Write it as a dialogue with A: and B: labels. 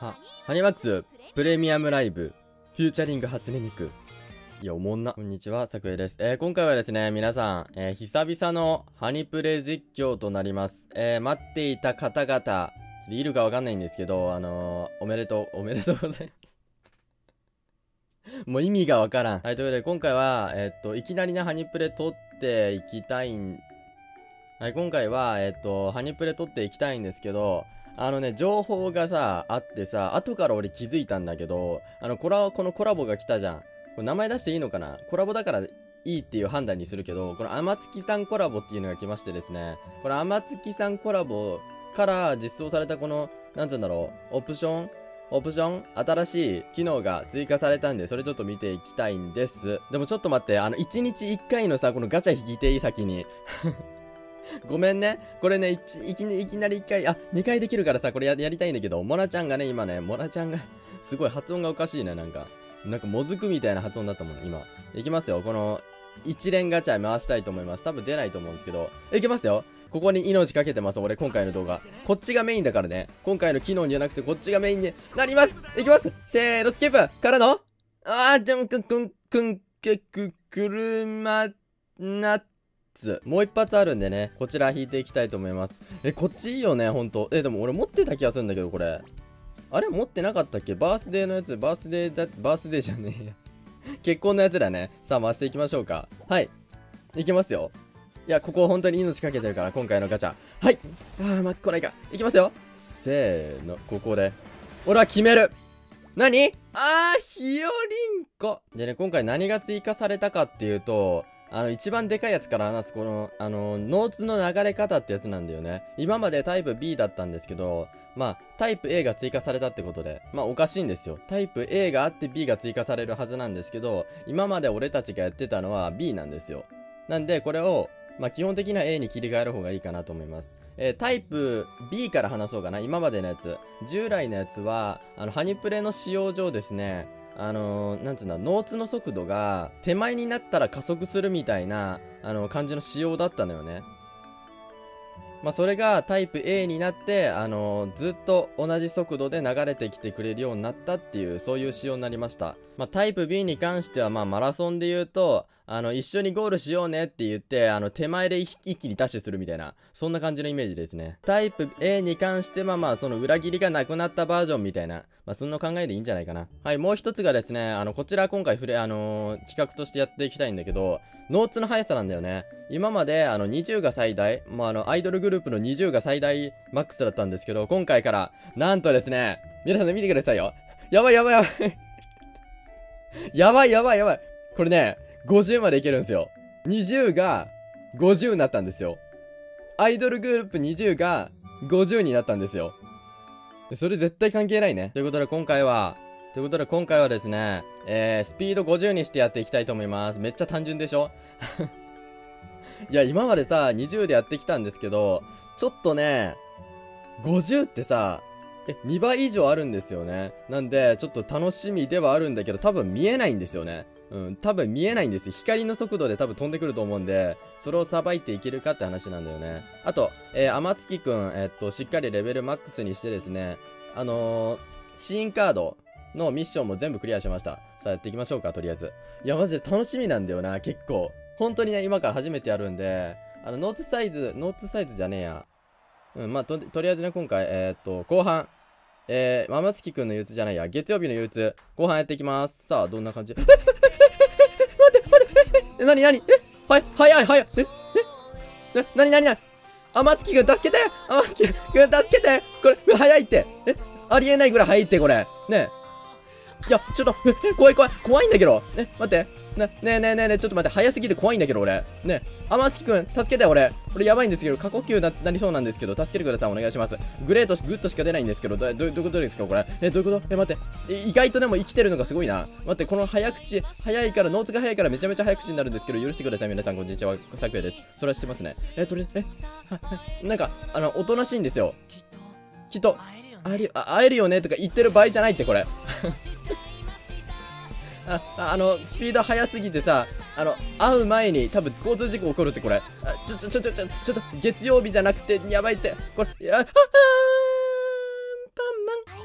A: ハニマックスプレミアムライブフューチャリング初音ミク。いや、おもんな。こんにちは、さくえです。今回はですね、皆さん、久々のハニプレ実況となります。待っていた方々、いるかわかんないんですけど、おめでとうございます。もう意味がわからん。はい、ということで、今回は、いきなりね、ハニプレ撮っていきたいん、はい、今回は、ハニプレ撮っていきたいんですけど、情報がさ、あってさ、後から俺気づいたんだけど、このコラボが来たじゃん。これ名前出していいのかな？コラボだからいいっていう判断にするけど、この天月さんコラボっていうのが来ましてですね、この天月さんコラボから実装されたこの、なんつうんだろう、オプション新しい機能が追加されたんで、それちょっと見ていきたいんです。でもちょっと待って、1日1回のさ、このガチャ引きていい先に。ごめんね。これね、いきなり1回、2回できるからさ、これやりたいんだけど、モナちゃんがね、今ね、モナちゃんが、すごい発音がおかしいね、なんかもずくみたいな発音だったもん、今。いきますよ。この、一連ガチャ回したいと思います。多分出ないと思うんですけど、いきますよ。ここに命かけてます、俺、今回の動画。こっちがメインだからね。今回の機能じゃなくて、こっちがメインになります。いきます。せーの、スキップからの、車もう一発あるんでね、こちら引いていきたいと思います。こっちいいよね、ほんと。でも俺持ってた気がするんだけど、これ。あれ持ってなかったっけ？バースデーのやつ、バースデーじゃねえや。結婚のやつだね。さあ、回していきましょうか。はい。いきますよ。いや、ここ本当に命かけてるから、今回のガチャ。はい。来ないか。いきますよ。せーの、ここで。俺は決める。何？ひよりんこ。でね、今回何が追加されたかっていうと、一番でかいやつから話す、この、ノーツの流れ方ってやつなんだよね。今までタイプ B だったんですけど、タイプ A が追加されたってことで、おかしいんですよ。タイプ A があって B が追加されるはずなんですけど、今まで俺たちがやってたのは B なんですよ。なんで、これを、基本的な A に切り替える方がいいかなと思います。タイプ B から話そうかな。今までのやつ。従来のやつは、ハニプレの使用上ですね、なんつうんだ、ノーツの速度が手前になったら加速するみたいな、感じの仕様だったのよね。それがタイプ A になって、ずっと同じ速度で流れてきてくれるようになったっていう、そういう仕様になりました。タイプ B に関しては、マラソンで言うと、一緒にゴールしようねって言って、手前で一気にダッシュするみたいな、そんな感じのイメージですね。タイプ A に関しては、その裏切りがなくなったバージョンみたいな、そんな考えでいいんじゃないかな。はい、もう一つがですね、こちら今回企画としてやっていきたいんだけど、ノーツの速さなんだよね。今まで、20が最大、アイドルグループの20が最大マックスだったんですけど、今回から、なんとですね、皆さんで見てくださいよ。やばい。やばい。これね、50までいけるんですよ。20が50になったんですよ。アイドルグループ20が50になったんですよ。それ絶対関係ないね。ということで今回はですね、スピード50にしてやっていきたいと思います。めっちゃ単純でしょ？いや、今までさ、20でやってきたんですけど、ちょっとね、50ってさ、2倍以上あるんですよね。なんで、ちょっと楽しみではあるんだけど、多分見えないんですよね。多分見えないんですよ。光の速度で多分飛んでくると思うんで、それをさばいていけるかって話なんだよね。あと、天月くん、しっかりレベルマックスにしてですね、シーンカードのミッションも全部クリアしました。さあ、やっていきましょうか、とりあえず。いや、マジで楽しみなんだよな、結構。本当にね、今から初めてやるんで、ノーツサイズじゃねえや。とりあえずね、今回、後半、天月くんの憂鬱じゃないや、月曜日の憂鬱、後半やっていきます。さあ、どんな感じ？待ってなに早いなに天月くん助けてこれ、早いってありえないぐらい早いって、これねえ。いや、ちょっと、怖いんだけど待って。ねえ、ちょっと待って、早すぎて怖いんだけど、俺。ねえ、天月くん、助けて、俺やばいんですけど、過呼吸なりそうなんですけど、助けてください、お願いします。グレート、グッドしか出ないんですけど、どういうことですか、これ。どういうこと？待って。意外とでも生きてるのがすごいな。待って、この早いから、ノーツが早いからめちゃめちゃ早口になるんですけど、許してください、皆さん、こんにちは、さくやです。それは知ってますね。なんか、おとなしいんですよ。きっと、会えるよねとか言ってる場合じゃないって、これ。スピード速すぎてさ、会う前に多分交通事故起こるって、これ。ちょっと、月曜日じゃなくて、やばいって。これ、パンマン。